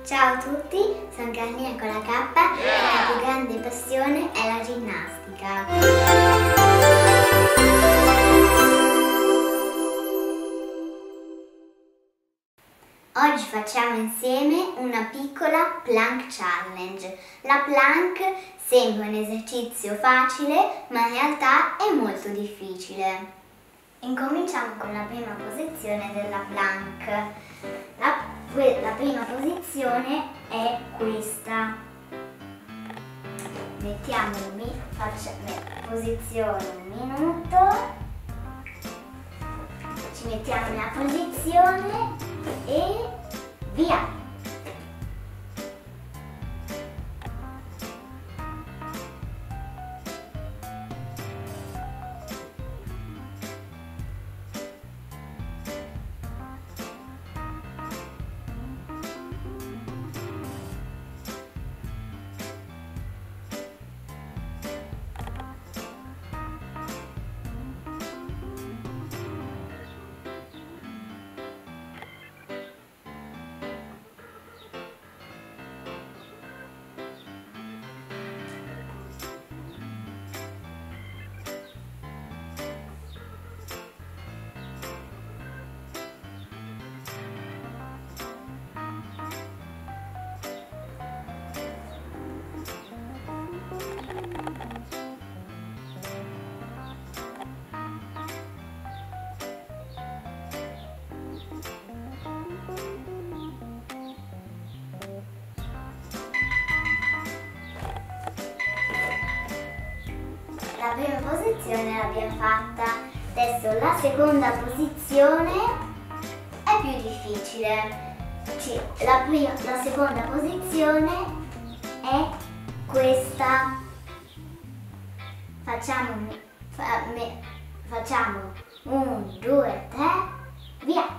Ciao a tutti, sono Carmina con la K e la mia più grande passione è la ginnastica. Oggi facciamo insieme una piccola plank challenge. La plank sembra un esercizio facile, ma in realtà è molto difficile. Incominciamo con la prima posizione della plank. La prima posizione è questa. Posizione un minuto, ci mettiamo nella posizione e via! La prima posizione l'abbiamo fatta, adesso la seconda posizione è più difficile. La seconda posizione è questa. Facciamo 1, 2, 3, via!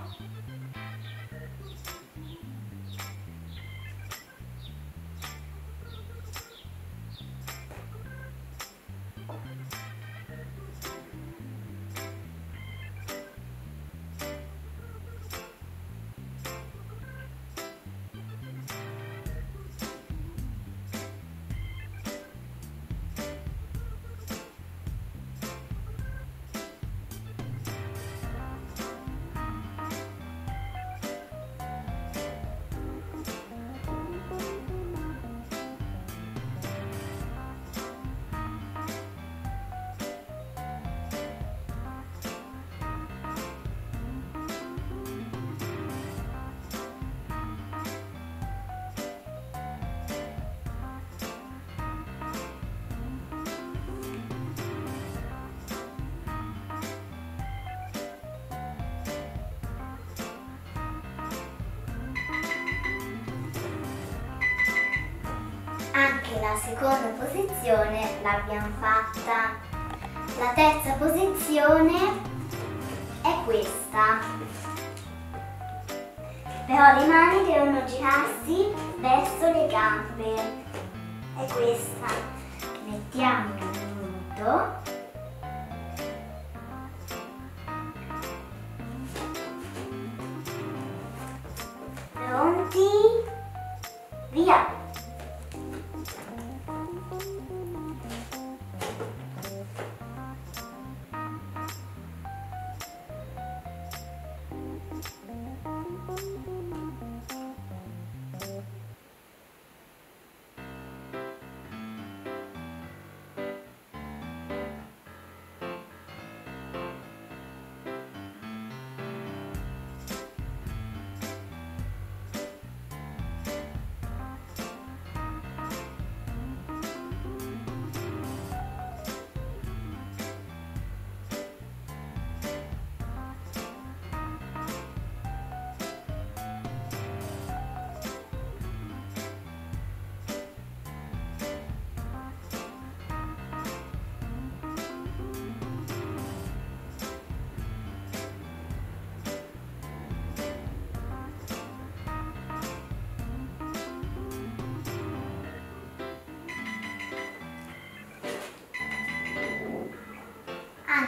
Anche la seconda posizione l'abbiamo fatta. La terza posizione è questa. Però le mani devono girarsi verso le gambe. È questa. Mettiamo un minuto. Pronti? Via!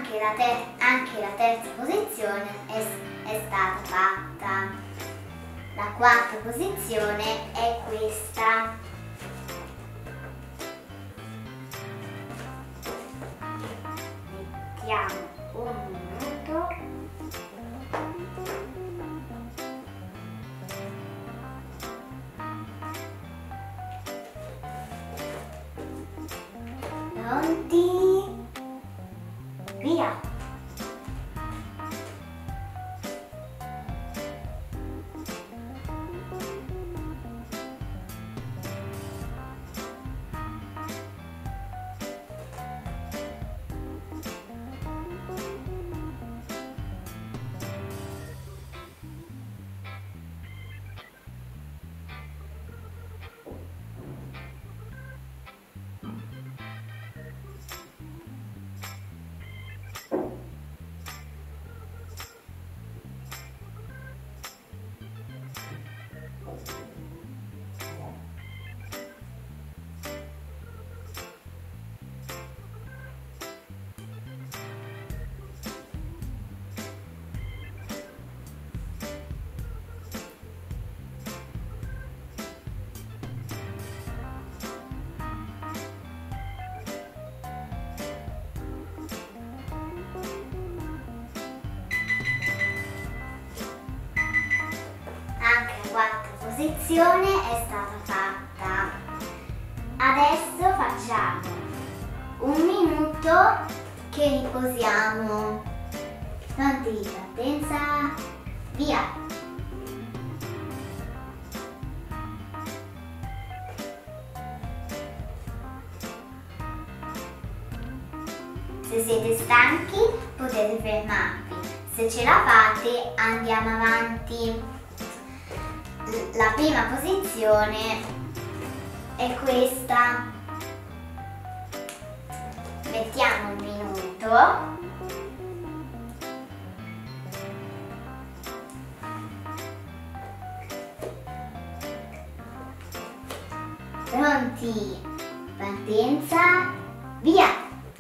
Anche la terza posizione è stata fatta. La quarta posizione è questa. Mettiamo un minuto. Pronti? Via! Anche la quarta posizione è stata fatta. Adesso facciamo un minuto che riposiamo. Pronti, partenza, via! Se siete stanchi potete fermarvi, se ce la fate andiamo avanti. La prima posizione è questa. Mettiamo un minuto. Pronti? Partenza, via!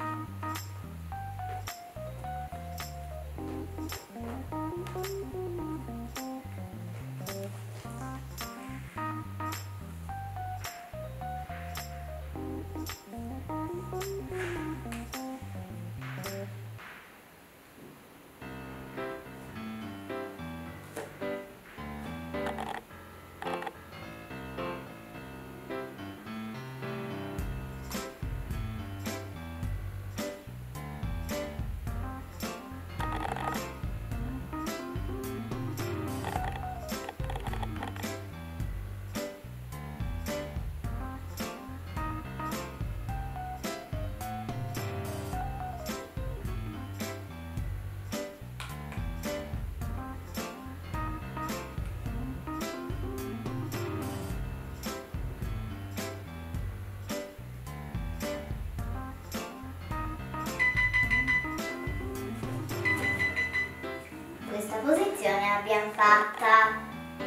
Questa posizione l'abbiamo fatta.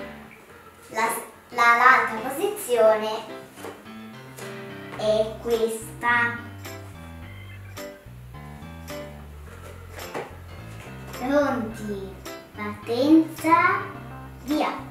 L'altra posizione è questa. Pronti? Partenza, via!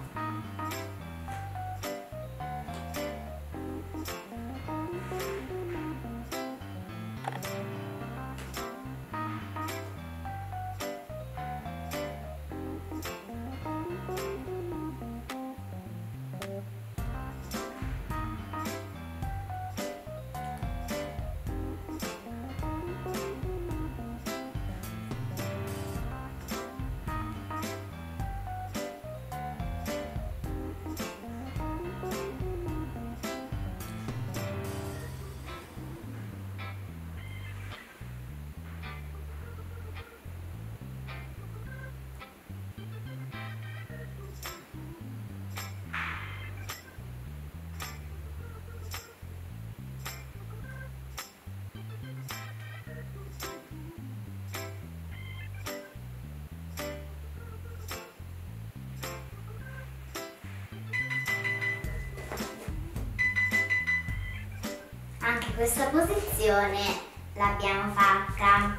Anche questa posizione l'abbiamo fatta.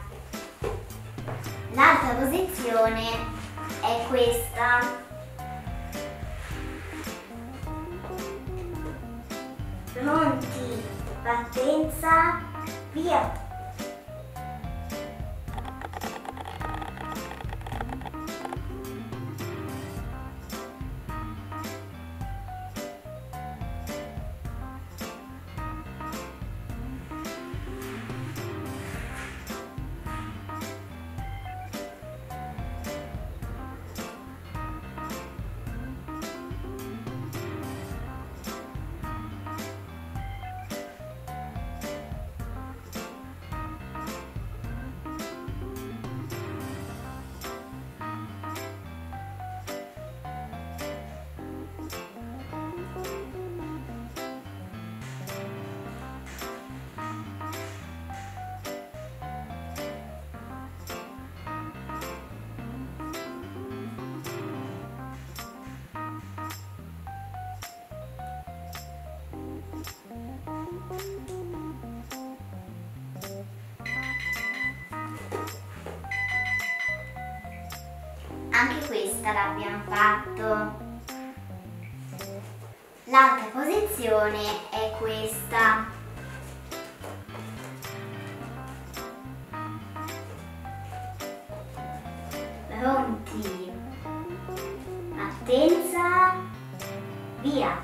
L'altra posizione è questa. Pronti, partenza, via! Anche questa l'abbiamo fatto. L'altra posizione è questa. Pronti, partenza, via!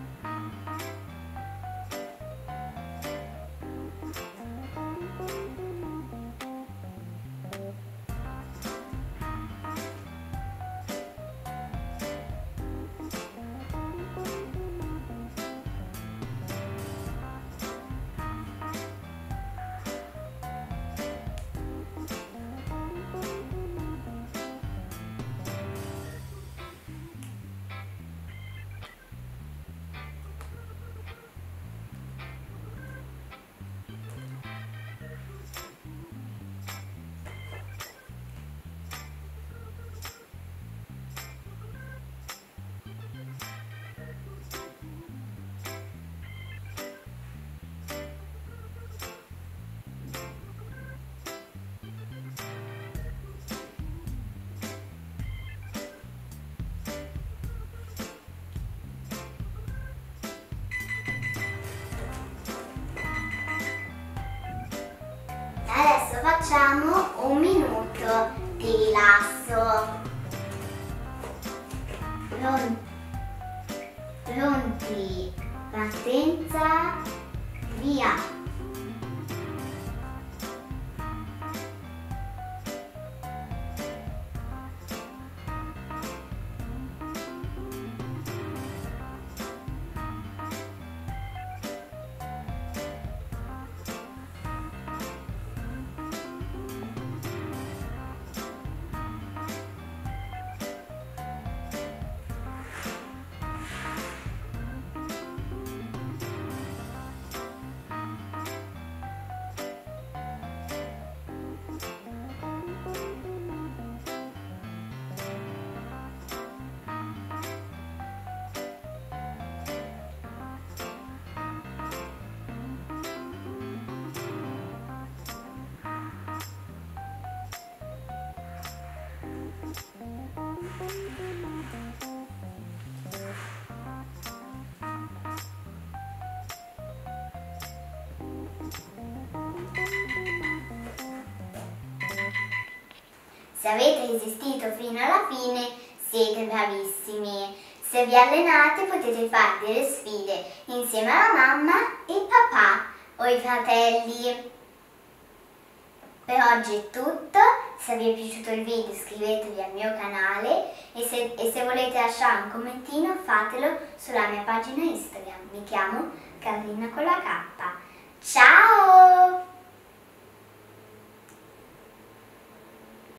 Adesso facciamo un minuto di rilasso. Pronti, partenza, via! Se avete resistito fino alla fine, siete bravissimi. Se vi allenate potete fare delle sfide insieme alla mamma, il papà o i fratelli. Per oggi è tutto, se vi è piaciuto il video iscrivetevi al mio canale e se volete lasciare un commentino fatelo sulla mia pagina Instagram. Mi chiamo Carolina con la K. Ciao!